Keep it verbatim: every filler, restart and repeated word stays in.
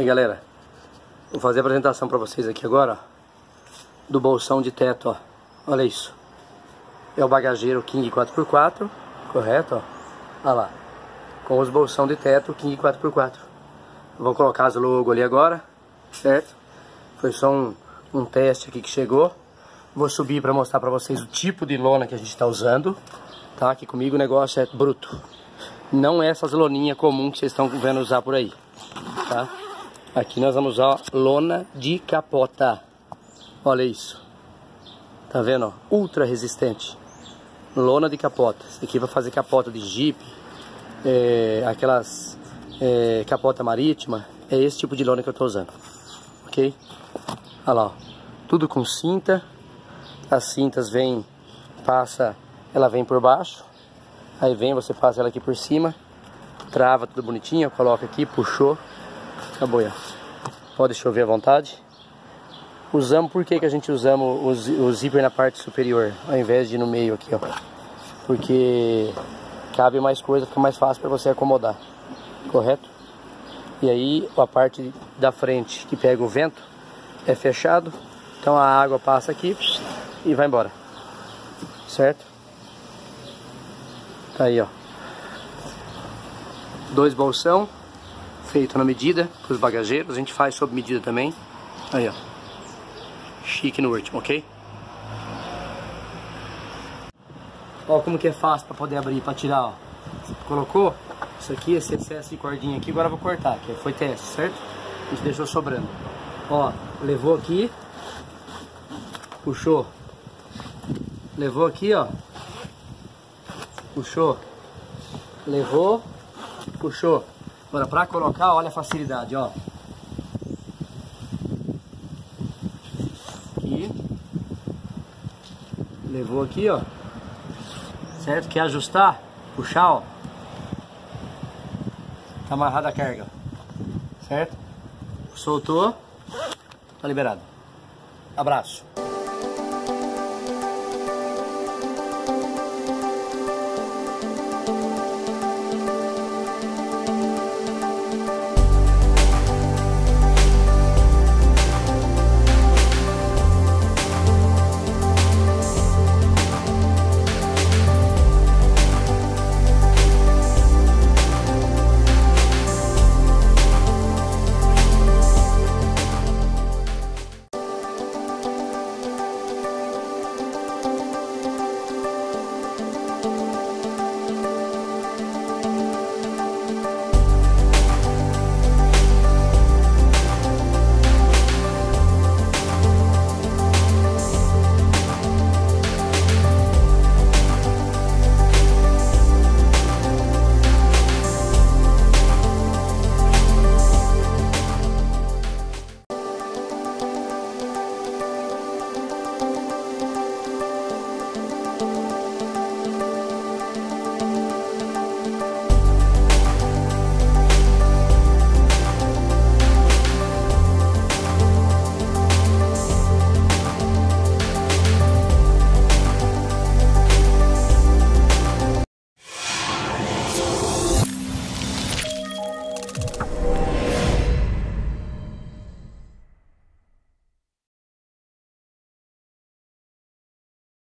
Aí galera, vou fazer a apresentação pra vocês aqui agora, ó, do bolsão de teto, ó. Olha isso. É o bagageiro King quatro por quatro, correto, ó. Olha lá. Com os bolsão de teto King quatro por quatro. Vou colocar as logo ali agora, certo? Foi só um, um teste aqui que chegou. Vou subir pra mostrar pra vocês o tipo de lona que a gente tá usando, tá? Aqui comigo o negócio é bruto. Não é essas loninhas comuns que vocês estão vendo usar por aí, tá? Aqui nós vamos usar lona de capota. Olha isso. Tá vendo, ó? Ultra resistente. Lona de capota. Isso aqui vai fazer capota de Jeep, é, aquelas é, capota marítima. É esse tipo de lona que eu tô usando, ok? Olha lá, ó. Tudo com cinta. As cintas vêm, passa, ela vem por baixo. Aí vem, você passa ela aqui por cima. Trava tudo bonitinho, coloca aqui, puxou. Acabou, ó. Pode chover à vontade. Usamos, por que que a gente usamos o, o zíper na parte superior, ao invés de ir no meio aqui, ó? Porque cabe mais coisa, fica mais fácil para você acomodar, correto? E aí a parte da frente que pega o vento é fechado, então a água passa aqui e vai embora, certo? Tá aí, ó. Dois bolsão, feito na medida, para os bagageiros, a gente faz sob medida também. Aí, ó. Chique no último, ok? Ó como que é fácil para poder abrir, para tirar, ó. Você colocou isso aqui, esse excesso de cordinha aqui, agora eu vou cortar, que foi teste, certo? A gente deixou sobrando. Ó, levou aqui, puxou. Levou aqui, ó. Puxou. Levou, puxou. Agora para colocar, olha a facilidade, ó. Aqui. Levou aqui, ó. Certo? Quer ajustar? Puxar, ó. Tá amarrada a carga. Certo? Soltou. Tá liberado. Abraço.